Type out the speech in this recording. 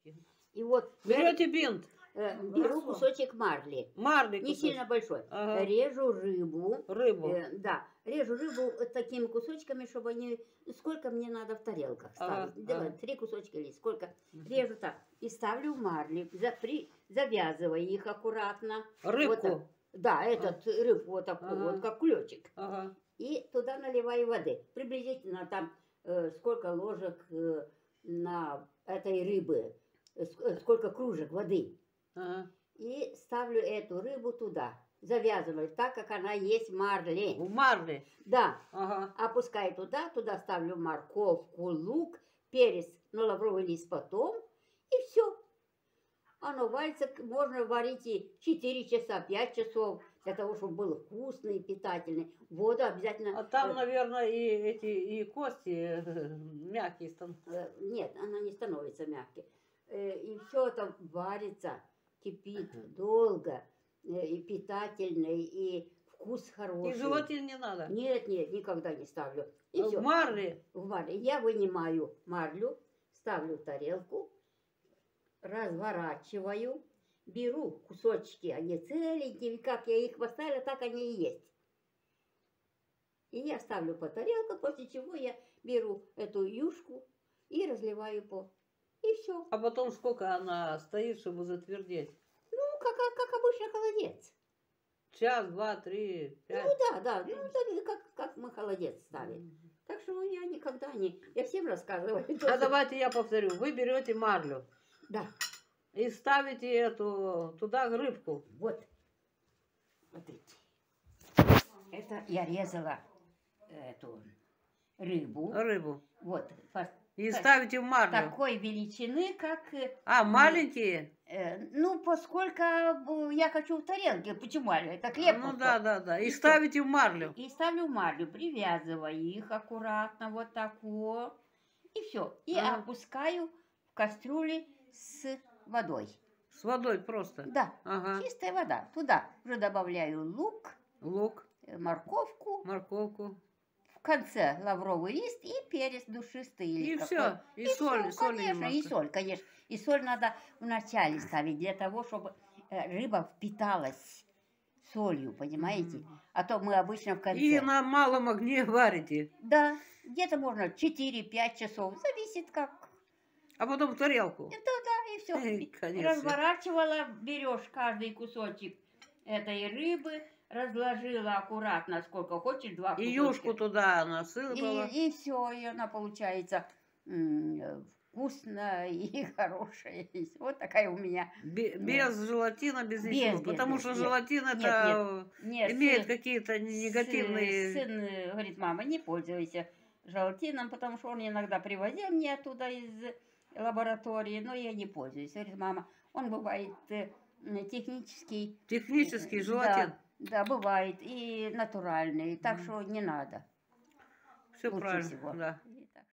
кусочки. И вот Берете бинт. беру кусочек марли. Марли Не кусочек. сильно большой. Ага. Режу рыбу. Рыбу. Да, режу рыбу такими кусочками, чтобы они... Сколько мне надо в тарелках ставить? Ага, Давай, ага. 3 кусочка или сколько. Режу так. И ставлю в марли. Завязываю их аккуратно. Рыбку. Вот да, этот рыбку вот такой, Ага. вот как ключик. Ага. И туда наливаю воды. Приблизительно там сколько ложек на этой рыбы, сколько кружек воды. Ага. И ставлю эту рыбу туда. Завязываю так, как она есть в марле. В марле. Да. Ага. Опускаю туда ставлю морковку, лук, перец, но лавровый лист потом. И все. Оно варится, можно варить и 4 часа, 5 часов, для того, чтобы был вкусный и питательный. Воду обязательно... А там, наверное, и кости мягкие становятся. Нет, она не становится мягкой. И все это варится, кипит долго, и питательный, и вкус хороший. И желатин не надо? Нет, никогда не ставлю. И в всё. марле? В марле. Я вынимаю марлю, ставлю в тарелку, разворачиваю, беру кусочки, они целенькие, как я их поставила, так они и есть. И я ставлю по тарелку, после чего я беру эту юшку и разливаю по... И все. А потом сколько она стоит, чтобы затвердеть? Ну, как обычно холодец. Час, 2, 3, 5? Ну да, как мы холодец ставим. Так что я никогда не... Я всем рассказываю. А давайте я повторю. Вы берете марлю. Да. И ставите эту туда рыбку. Вот. Смотрите. Это я резала эту рыбу. Рыбу. Вот. И ставите в марлю. Такой величины, как... А, маленькие? Ну, поскольку я хочу в тарелке. Почему? Это хлеб. Ну да. И ставите в марлю. И ставлю в марлю, привязываю их аккуратно, вот так вот. И все. И опускаю в кастрюле с водой. С водой просто? Да, ага. Чистая вода. Туда уже добавляю лук. Лук. Морковку. В конце лавровый лист и перец душистый. И все. И соль. Конечно, и соль, конечно. И соль надо вначале ставить, для того, чтобы рыба впиталась солью, понимаете? А то мы обычно в конце... И на малом огне варите? Да, где-то можно 4-5 часов, зависит как... А потом в тарелку? Да, и все. Разворачивала, берешь каждый кусочек этой рыбы, разложила аккуратно, сколько хочешь, 2 кусочка. И юшку туда насыпала. И все, и она получается вкусная и хорошая. Вот такая у меня. Без желатина, без ничего. Потому что желатин это имеет какие-то негативные... Сын говорит, мама, не пользуйся желатином, потому что он иногда привозил мне оттуда из лаборатории, но я не пользуюсь. Говорит, мама, он бывает технический. Технический желатин? Да, бывает. И натуральный. Так что не надо. Все правильно, да.